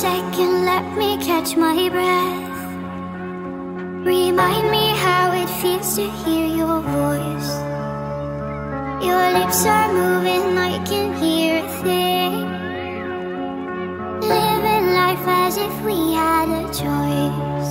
second, let me catch my breath. Remind me how it feels to hear your voice. Your lips are moving, I can hear a thing. Living life as if we had a choice.